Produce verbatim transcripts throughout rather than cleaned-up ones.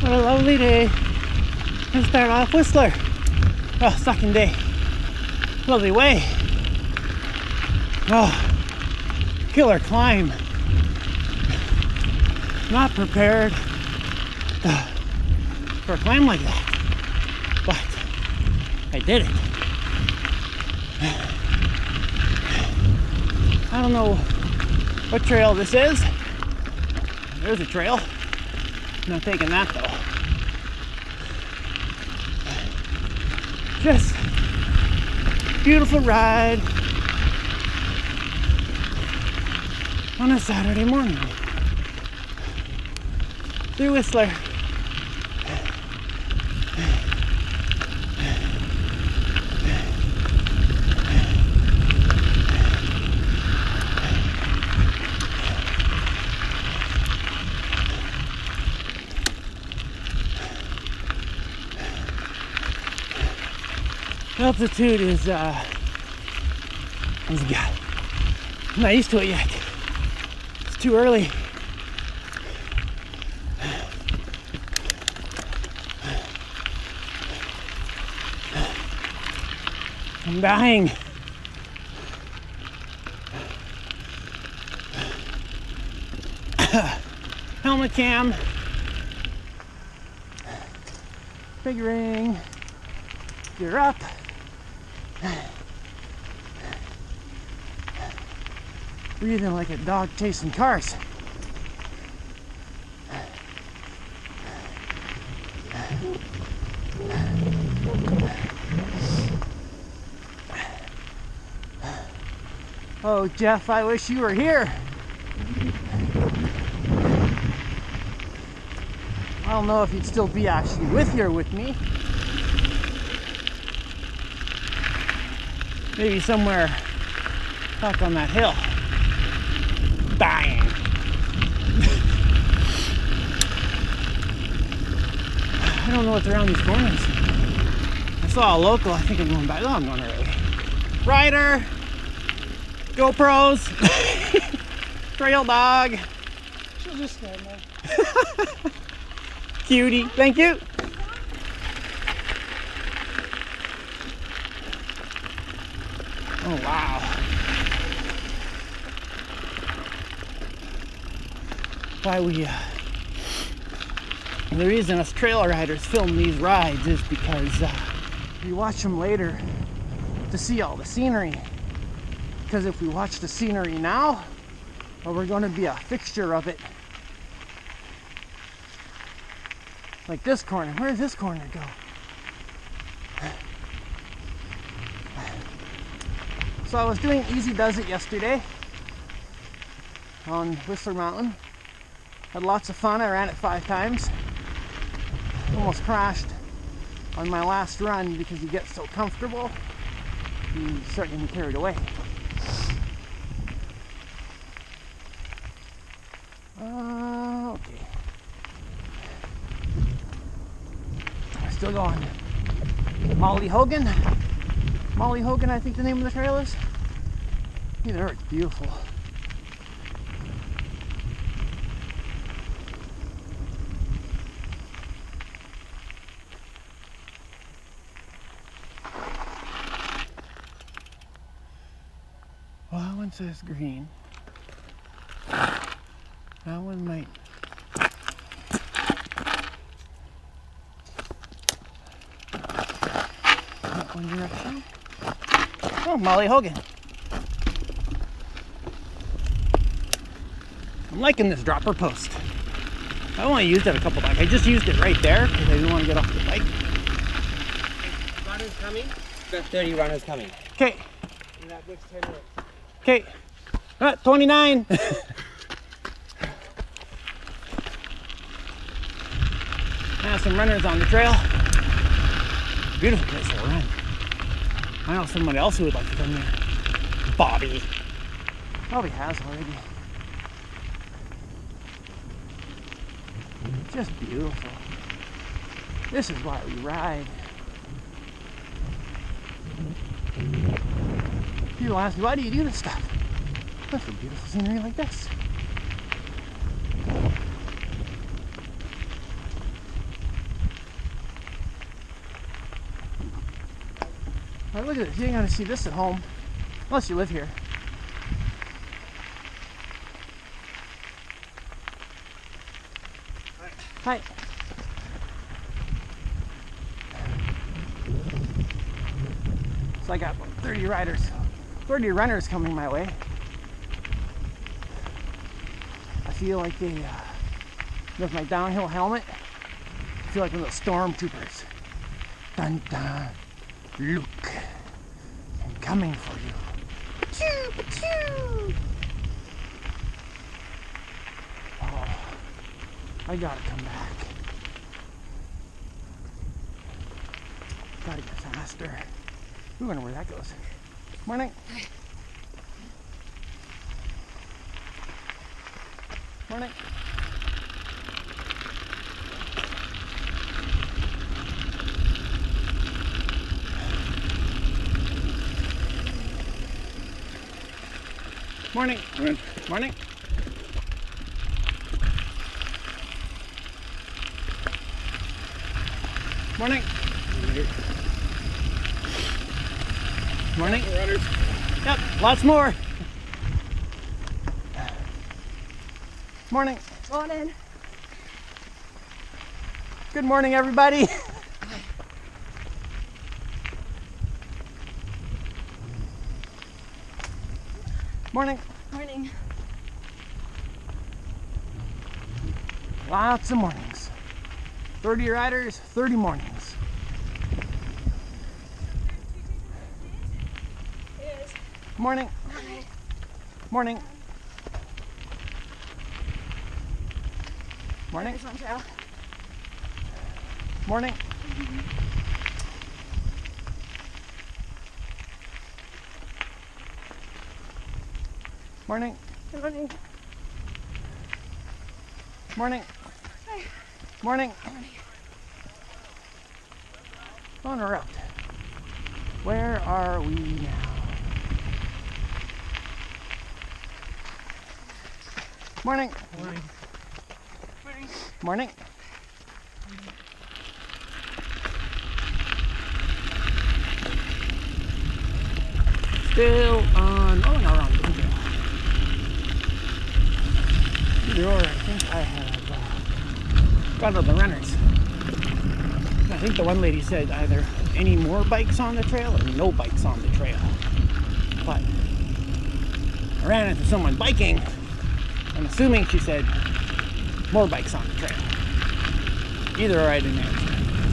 What a lovely day to start off Whistler. Oh, second day. Lovely way. Oh, killer climb. Not prepared uh, for a climb like that, but I did it. I don't know what trail this is. There's a trail. I'm not taking that though. Just beautiful ride on a Saturday morning through Whistler. Altitude is, uh, is good. I'm not used to it yet. It's too early. I'm dying. Helmet cam. Big ring. You're up. Breathing like a dog chasing cars. Oh, Jeff, I wish you were here. I don't know if you'd still be actually with here with me. Maybe somewhere back on that hill. Dying. I don't know what's around these corners. I saw a local, I think I'm going back. Oh, I'm going early. Rider, GoPros, trail dog. She'll just stand there. Cutie, thank you. Oh, wow. Why we, uh, the reason us trail riders film these rides is because uh, we watch them later to see all the scenery. Because if we watch the scenery now, well, we're going to be a fixture of it. Like this corner. Where does this corner go? So I was doing Easy Does It yesterday on Whistler Mountain. Had lots of fun. I ran it five times. Almost crashed on my last run because you get so comfortable, you start getting carried away. Uh, okay. We're still going. Molly Hogan. Molly Hogan, I think the name of the trail is. Either or, it's beautiful. Well, that one says green. That one might. That one direction. Oh, Molly Hogan. I'm liking this dropper post. I only used it a couple times. I just used it right there because I didn't want to get off the bike. Runners coming. We've got thirty runners coming. Okay. In that next ten minutes. Okay. Uh, twenty-nine. Now some runners on the trail. Beautiful place to run. I know somebody else who would like to come there. Bobby. Probably has already. Just beautiful. This is why we ride. People ask me, why do you do this stuff? That's for beautiful scenery like this. All right, look at this. You ain't gonna see this at home, unless you live here. Hi. So I got thirty riders, thirty runners coming my way. I feel like a, uh, with my downhill helmet, I feel like one of those stormtroopers. Dun dun, Luke, I'm coming for you. Choo, choo. Oh, I gotta come back. Gotta get faster. Ooh, I wonder where that goes. Morning. Morning. Morning. Morning. Morning. Morning. Morning. Runners. Yep, lots more. Morning. Morning. Good morning, everybody. Morning. Morning. Lots of mornings. thirty riders, thirty mornings. Yes. Morning. Morning. Morning. Morning. There's one trail. Morning. Morning. Good morning. Morning. Hi. Morning. Morning. On a route. Where are we now? Morning. Morning. Morning. Morning. Still on. Oh, no, wrong. Either or, I think I have uh, got all the runners. I think the one lady said either any more bikes on the trail or no bikes on the trail. But I ran into someone biking. I'm assuming she said more bikes on the trail. Either or, I didn't answer.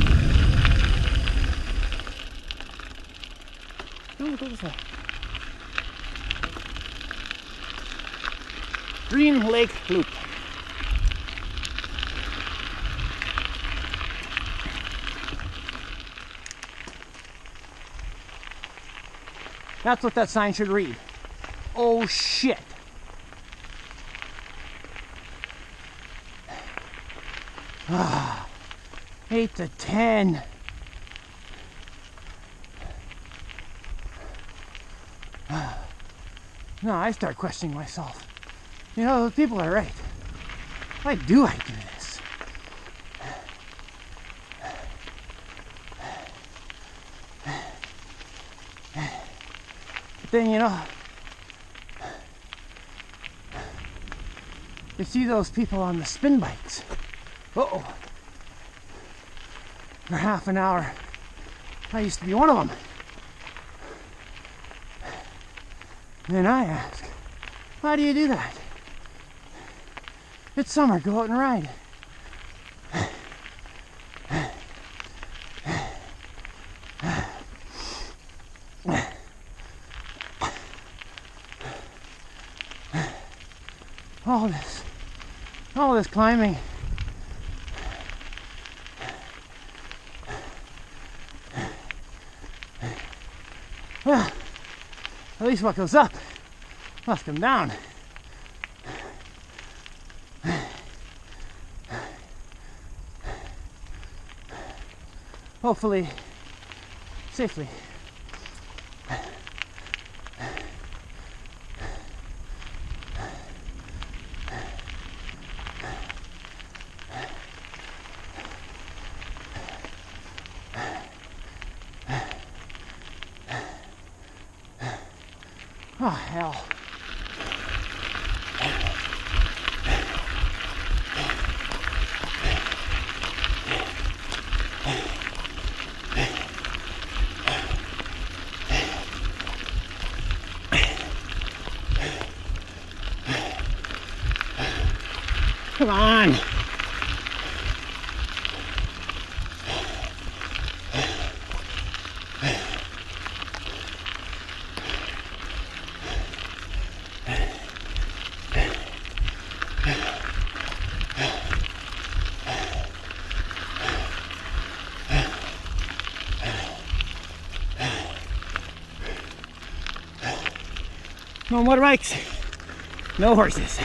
No, go this way. Green Lake Loop. That's what that sign should read. Oh shit. Ah, eight to ten. No, I start questioning myself. You know, those people are right. Why do I do this? But then, you know, you see those people on the spin bikes. Uh-oh. For half an hour. I used to be one of them. And then I ask, why do you do that? It's summer, go out and ride. All this, all this climbing. Well, at least what goes up must come down. Hopefully, safely. Oh, hell. Come on. No motorbikes, no horses.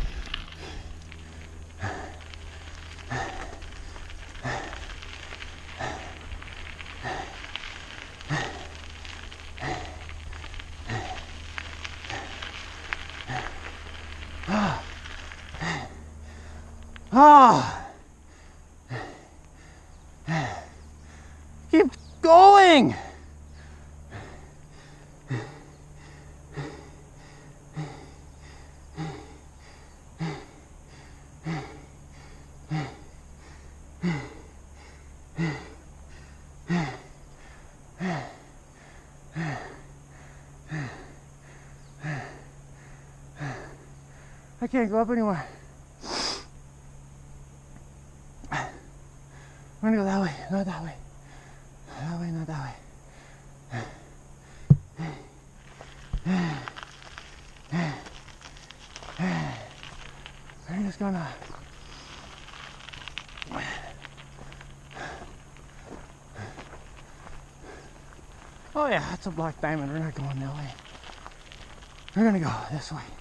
Ah, keep going. I can't go up anymore. I'm gonna go that way, not that way. That way, not that way. I'm just gonna. Oh yeah, that's a black diamond. We're not going that way. We're gonna go this way.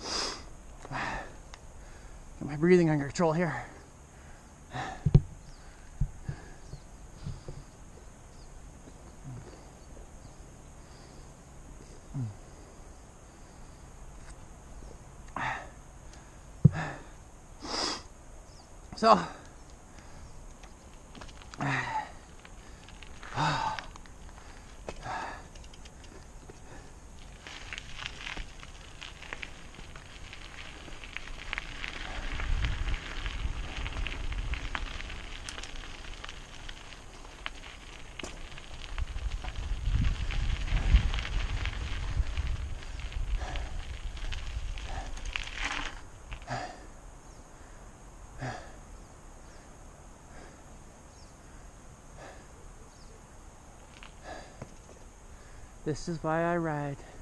Get my breathing under control here. So, this is why I ride.